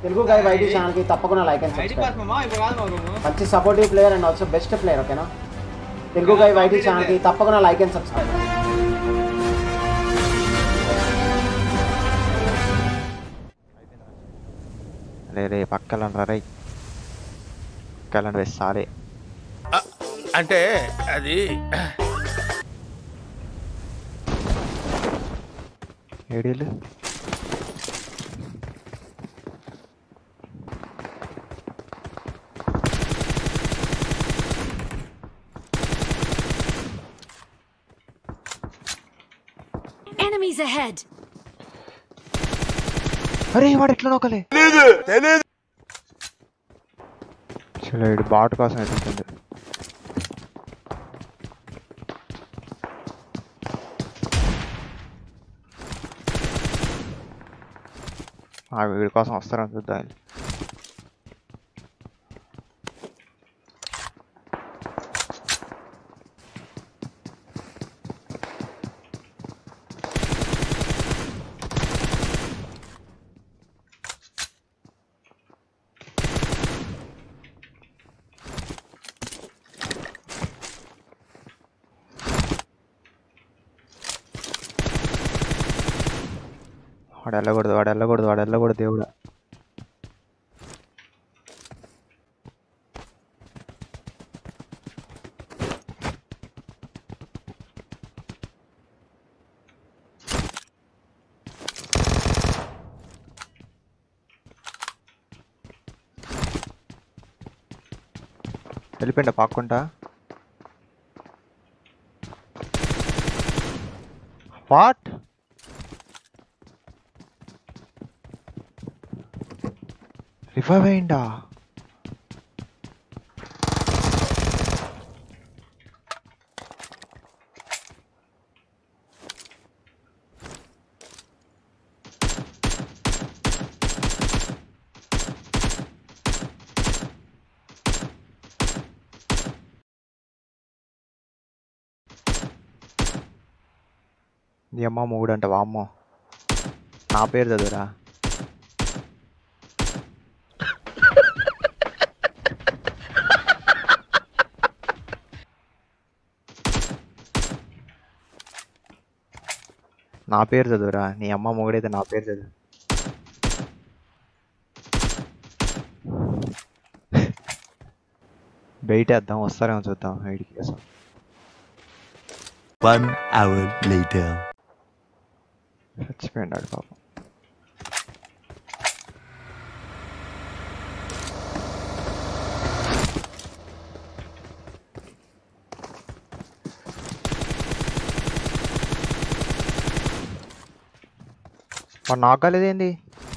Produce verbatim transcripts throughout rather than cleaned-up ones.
Telugu Guy Y T channel ki tappakunda like and subscribe. Manchi supportive player and also best player, okay na? Telugu Guy Y T channel ki tappakunda like and subscribe. రే రే పక్కలండ్రా రే పక్కలండి సారే అంటే అది ఏడీలు Enemies ahead. అరే వాడు ఎట్లా నొక్కలే చలో ఇడు bat కోసం ఎదుగుతుంది ఆ వీడి కోసం వస్తారని చూద్దాం వాడు వెళ్ళకూడదు వాడు వెళ్ళకూడదు వాడు వెళ్ళకూడదు దేవుడా వెళ్ళిపోయిండ పాక్కుంటా వాట్ రివైవ్ అయిందా నీ అమ్మ మూడు అంట వామ్మో నా పేరు చదువురా నా పేరు చదువురా నీ అమ్మ మొగుడైతే నా పేరు చదువు బయట వేద్దాం వస్తారేమో చూద్దాం వీడికి కోసం One hour later. చచ్చిపోయినాడు పాపం వాడు నాకు కాలేదేంది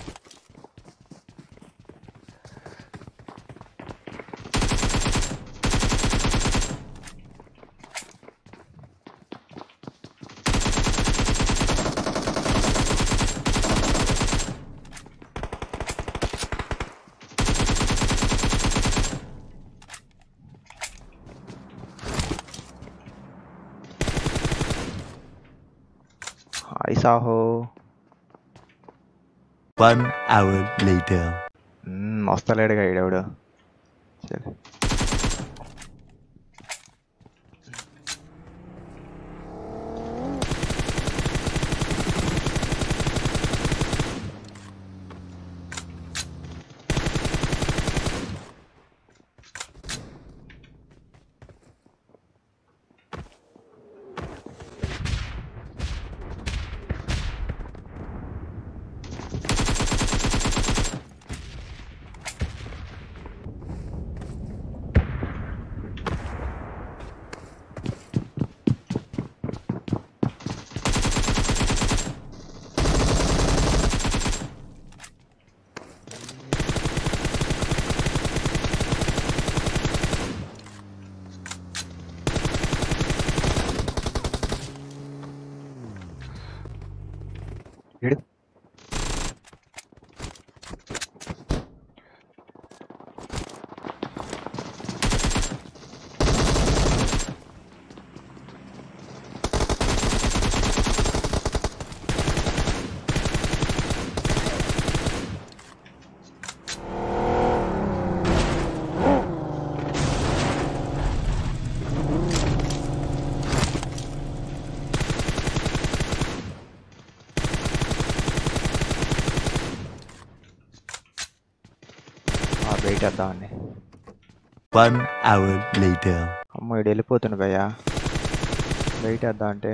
hi Saaho One hour later. వస్తలేడుగా ఈడెవడు సరే వెయిట్ చేద్దామండి. One hour later. అమ్మో ఇడు వెళ్ళిపోతుంది భయ్యా. వెయిట్ చేద్దాం అంటే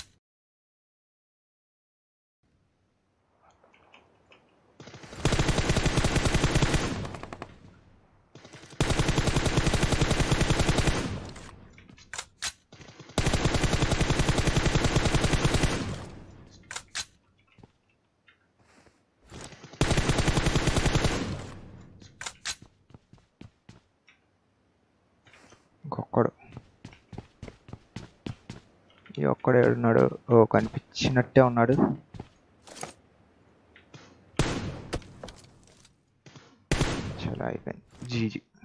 ఇంకొక్కడు ఈ ఒక్కడే ఉన్నాడు. ఓ కనిపించినట్టే ఉన్నాడు. చాలా అయిపోయింది. జీజీ.